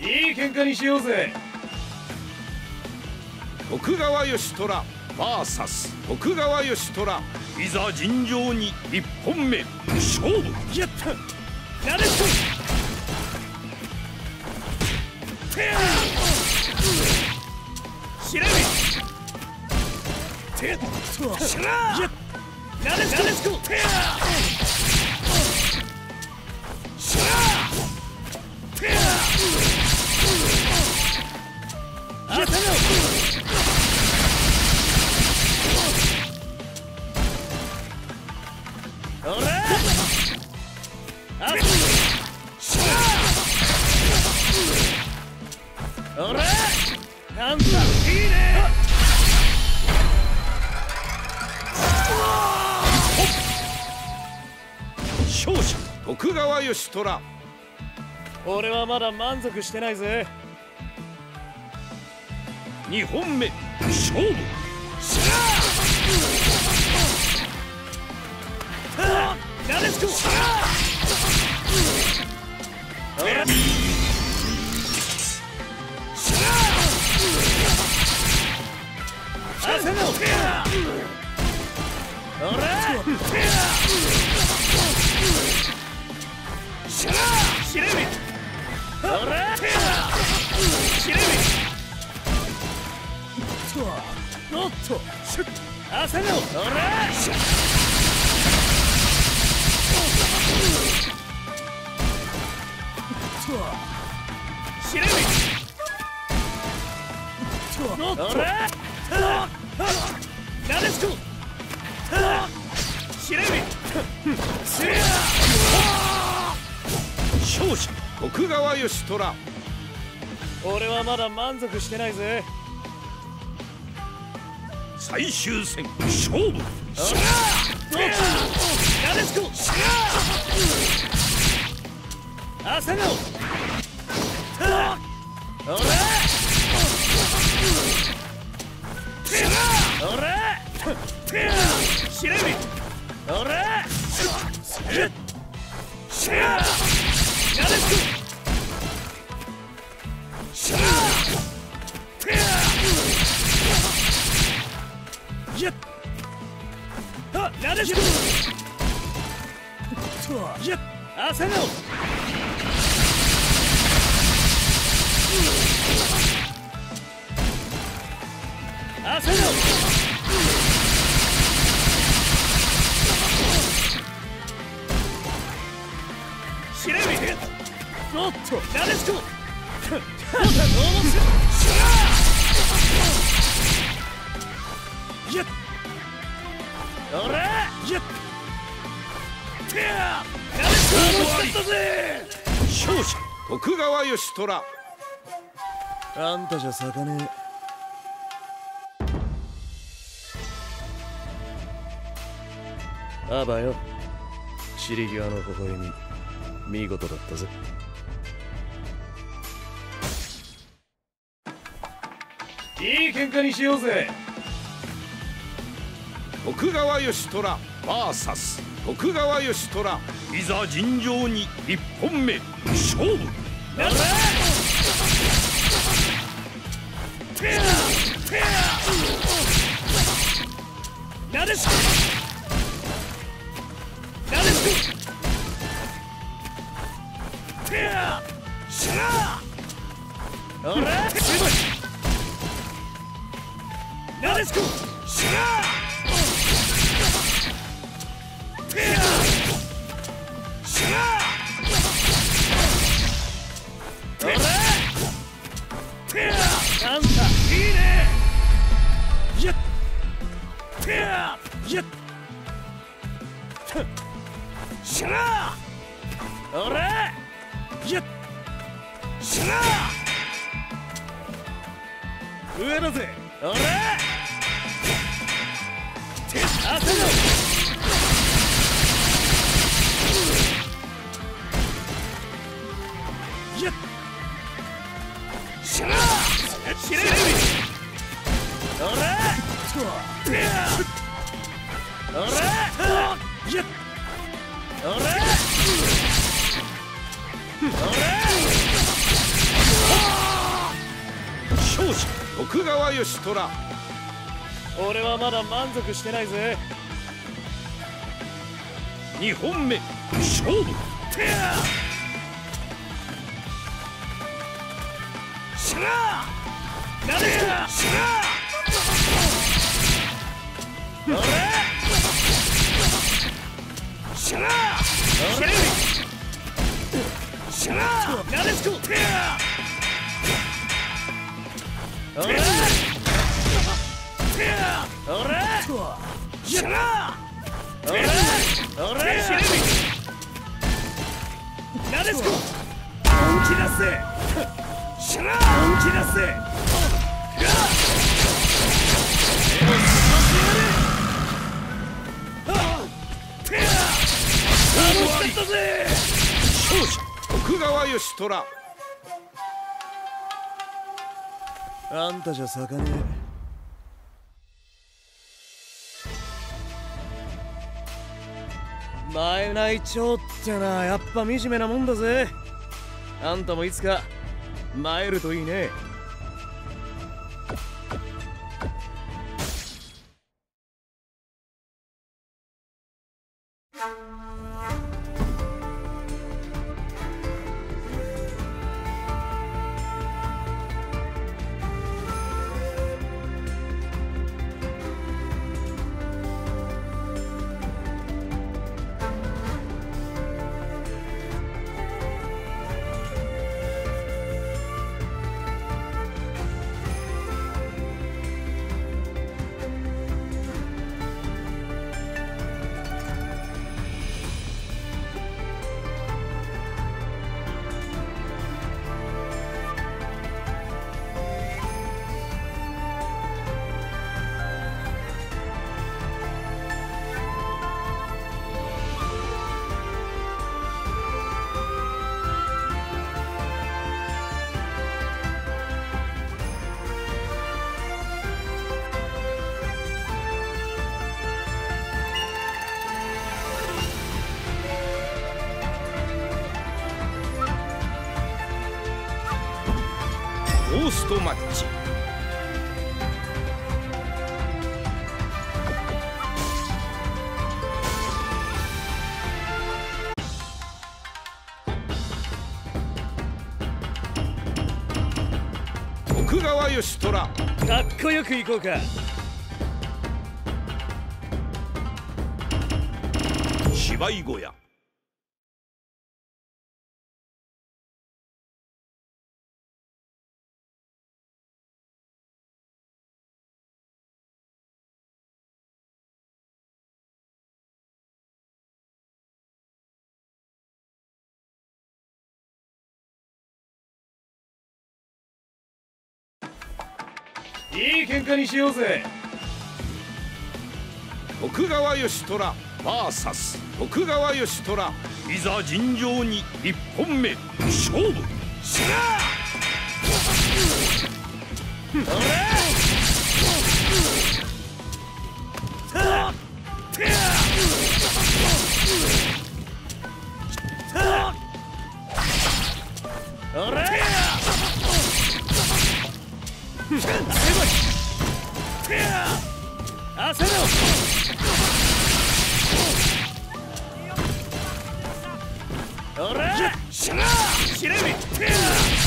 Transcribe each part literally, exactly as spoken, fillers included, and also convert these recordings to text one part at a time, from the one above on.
いい喧嘩にしようぜ。 徳川義虎 ブイエス 徳川義虎、いざ尋常に一本目勝負。 やった。なでしこ。てや。しらみ。てや。しら。や。なでしこ。なでしこ。てや。しら。てや。あたの。おら！あっ！しゃー！おら！なんだ！いいね！ 勝者徳川義虎。 俺はまだ満足してないぜ。 にほんめ勝負。 しゃー！なでしこ。しゃー！おら！しゃー！あせの！おら！しゃー！しれみ！おら！しれみ！おっと！シュッ！あせの！おら！しゃー！しれみ！おら！なでしこ！しれみ！せや！ 勝者徳川義虎。 俺はまだ満足してないぜ。 最終戦勝負。 しゃー！なでしこ！しゃー！あせの！おら！おら！しれみ！おら！しゃー！なでしこ！しゃー！やっ！なでしこ！やっ！あせの！あせの！しれみ！おっと！なでしこ！しゃー！やっ！おら！やっ！てや！なでしこ！惜しかったぜ！ 勝者徳川義虎。 あんたじゃ咲かねえ。あばよ、散り際の微笑み、見事だったぜ。いい喧嘩にしようぜ。 徳川義虎 ブイエス 徳川義虎、いざ尋常に一本目勝負。 なら！てや！てや！なでしこ！なでしこ！てや！しゃー！おら！なでしこ！しゃー！てや！しゃー！おら！てや！あんたいいね！やっ！てや！やっ！しゃら！おら！やっ！しゃら！上だぜ！おら！てあせの！やっ！しゃら！しれみ！おら！てや！おら！やっ！おら！おら！ 徳川義虎。 俺はまだ満足してないぜ。 にほんめ勝負。 てやしらなでしらしらあれしらしれしらなでしこてやあれてやあれしらあれあれしれなでしこ本気出せしら本気出せやてや楽しかったぜ。 勝者徳川義虎。 あんたじゃ咲かねえ。前内調ってな、やっぱ惨めなもんだぜ。あんたもいつか参るといいね。 ゴーストマッチ。徳川義虎。 かっこよくいこうか。 芝居小屋。 いい喧嘩にしようぜ。 徳川義虎 ブイエス 徳川義虎。いざ尋常にいっぽんめ勝負。 しらあれたてやたあれてや焦ろあれしらしれみてや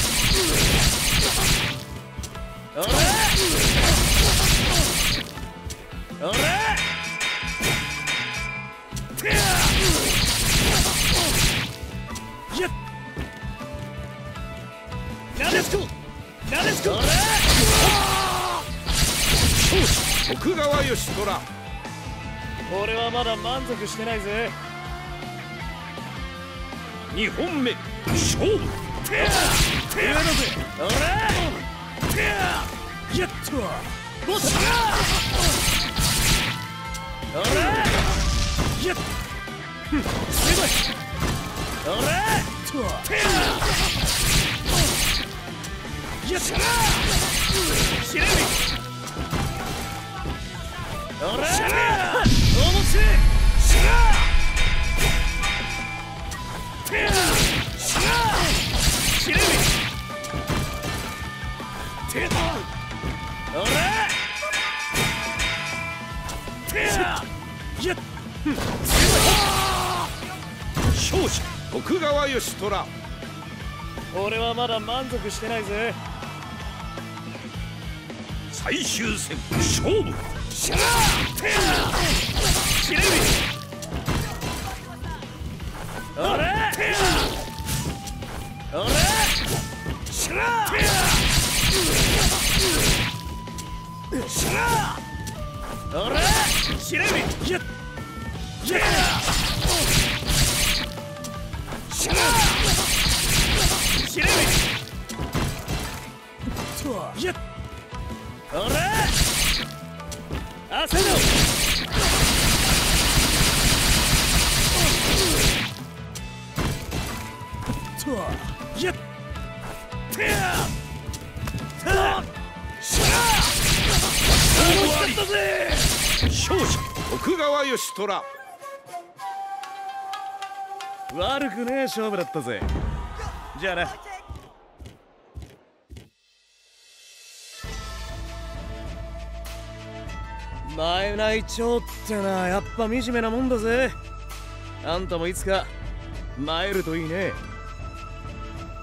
あれあれてややっなでしこなでしこあれ徳川義虎。 俺はまだ満足してないぜ。 にほんめ勝負。 てやてやだぜ。あれてややっともっとあれやっすごいあれてややっしゃしれみあれしゃらおもししらてやしらしれみてや勝者徳川義虎。 俺はまだ満足してないぜ。 最終戦勝負。 しゃーてやしれみあれてやあれしらてやしらあれしれみやっやしらしれみやっあれ汗のやってやたしゃ楽しかったぜ。 勝者徳川義虎。 悪くねえ勝負だったぜ。じゃあな。前内調ってなやっぱ惨めなもんだぜ。あんたもいつか参るといいね。